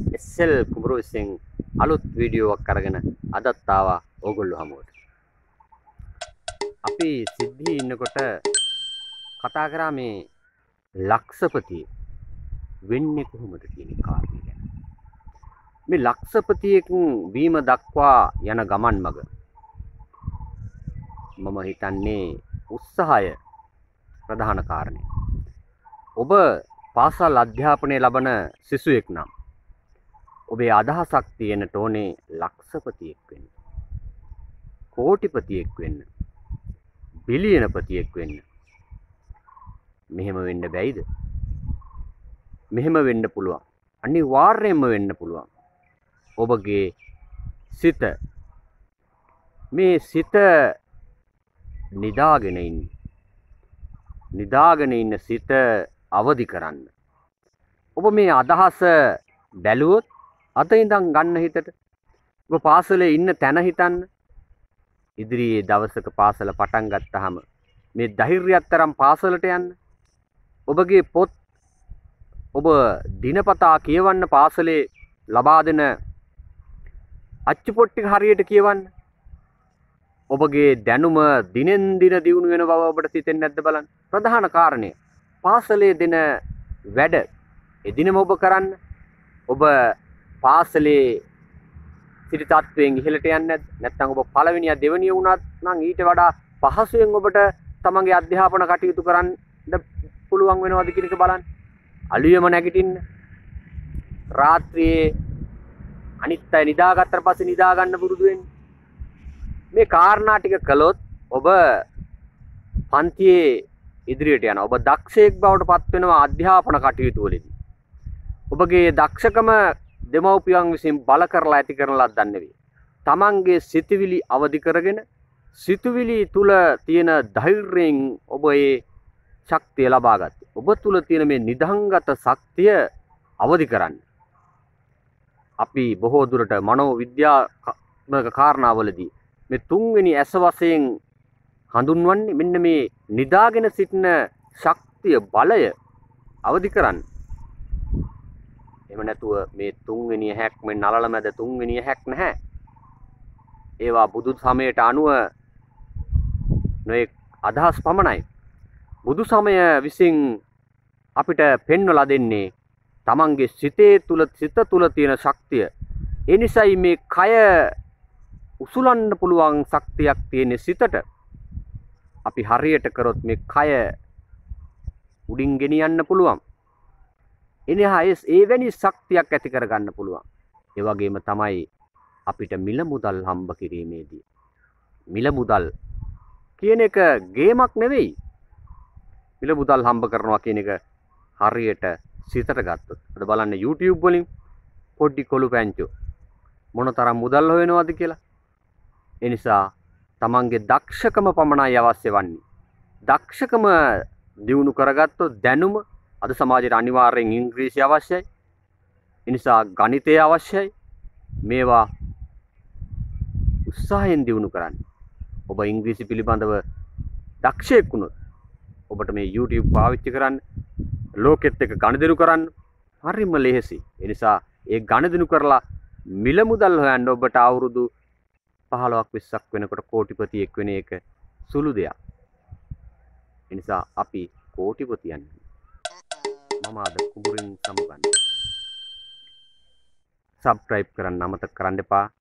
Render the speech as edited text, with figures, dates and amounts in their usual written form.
SL කුඹුරු විසින් අලුත් වීඩියෝවක් අරගෙන අදත් ආවා ඕගොල්ලෝ හමුවට. අපි සිද්ධියේ ඉන්නකොට කතා කරා මේ ලක්ෂපති වෙන්නේ කොහොමද කියන කාරණේ ගැන. මේ ලක්ෂපතියෙක් වීම දක්වා යන ගමන් මඟ මම හිතන්නේ උත්සාහය ප්‍රධාන කාරණේ. ඔබ පාසල් අධ්‍යාපනය ලබන සිසුවෙක් නම් ඔබේ අදහසක් තියෙන්නට ඕනේ ලක්ෂපතියෙක් වෙන්න. කෝටිපතියෙක් වෙන්න. බිලියනපතියෙක් වෙන්න. මෙහෙම වෙන්න බැයිද? මෙහෙම වෙන්න පුළුවන්. අනිවාර්යයෙන්ම වෙන්න පුළුවන්. ඔබගේ සිත මේ සිත නිදාගෙන ඉන්න සිත අවදි කරන්න. ඔබ මේ අදහස බැලුවොත් අත ඉඳන් ගන්න හිතට. ඔබ පාසලේ ඉන්න තැන හිතන්න. ඉදිරියේ දවසක පාසල පටන් ගත්තාම මේ ධෛර්යයත් තරම් පාසලට යන්න. ඔබගේ පොත් ඔබ දිනපතා කියවන්න පාසලේ ලබා දෙන අච්චු පොට්ටි හරියට කියවන්න. ඔබගේ දැනුම දිනෙන් දින දියුණු වෙන බව ඔබට හිතෙන්නේ නැද්ද බලන්න. ප්‍රධාන කාරණය පාසලේ දෙන වැඩ එදිනම ඔබ කරන්න. ඔබ පාසලේ සිටි තත්වයෙන් ඉහළට යන්නේ නැද්ද? නැත්නම් ඔබ පළවෙනියා දෙවෙනියා වුණත් නම් ඊට වඩා පහසුවෙන් ඔබට තමන්ගේ අධ්‍යාපන කටයුතු කරන්න පුළුවන් වෙනවද කියන එක බලන්න. අලුයම නැගිටින්න. රාත්‍රියේ අනිත් අය නිදාගත්තට පස්සේ නිදා ගන්න පුරුදු වෙන්න. මේ කාරණා ටික කළොත් ඔබ පන්තියේ ඉදිරියට යනවා. ඔබ දක්ෂයෙක් බවට පත් වෙනවා අධ්‍යාපන කටයුතු වලදී. ඔබගේ දක්ෂකම දෙමව්පියන් විසින් බල කරලා ඇති කරන ලද්දක් නෙවෙයි. තමන්ගේ සිතුවිලි අවදි කරගෙන සිතුවිලි තුල තියෙන ධෛර්යයෙන් ඔබ ඒ ශක්තිය ලබා ගත්තේ. ඔබ තුල තියෙන මේ නිදහංගත ශක්තිය අවදි කරන්න. අපි බොහෝ දුරට මනෝ විද්‍යාත්මක කාරණාවලදී මේ තුන්වෙනි ඇස වශයෙන් හඳුන්වන්නේ මෙන්න මේ නිදාගෙන සිටින ශක්තිය බලය අවදි කරන්න. එහෙම නැතුව මේ තුන්වෙනි හැක් මේ නලල මැද තුන්වෙනි හැක් නැහැ. ඒවා බුදු සමයට අනුව නොඑක් අදහස් පමණයි. බුදු සමය විසින් අපිට පෙන්වලා දෙන්නේ තමන්ගේ සිත තුල තියෙන ශක්තිය. ඒ නිසායි මේ කය උසුලන්න පුළුවන් ශක්තියක් තියෙන සිතට. අපි හරියට කරොත් මේ කය උඩින් ගෙනියන්න පුළුවන්. එවැනි ශක්තියක් ඇති කරගන්න පුළුවන්. ඒ වගේම තමයි අපිට මිල මුදල් හම්බ කිරීමේදී. මිල මුදල් කියන එක ගේමක් නෙවෙයි. මිල මුදල් හම්බ කරනවා කියන එක හරියට සිතට ගත්තොත්. අද බලන්න YouTube වලින් පොඩි කොළු පැංචෝ මොනතරම් මුදල් හොයනවද කියලා. ඒ නිසා තමන්ගේ දක්ෂකම පමණයි අවශ්‍ය වන්නේ. දක්ෂකම දියුණු කරගත්තොත් දැනුම අද සමාජයට අනිවාර්යෙන් ඉංග්‍රීසි අවශ්‍යයි. ඒ නිසා ගණිතය අවශ්‍යයි. මේවා උත්සාහයෙන් දියුණු කරන්න. ඔබ ඉංග්‍රීසි පිළිබඳව දක්ෂයෙක් වුණොත් ඔබට මේ YouTube පාවිච්චි කරන්න, ලෝකෙත් එක්ක ගනුදෙනු කරන්න හරිම ලෙහෙසි. ඒ නිසා ඒ ගනුදෙනු කරලා මිල මුදල් හොයන්න ඔබට අවුරුදු 15ක් 20ක් වෙනකොට කෝටිපතියෙක් වෙන එක සුළු දෙයක්. ඒ නිසා අපි කෝටිපතියන්. මම අද කුඹුරින් සමුගන්නවා. සබ්ස්ක්‍රයිබ් කරන්න අමතක කරන්න එපා.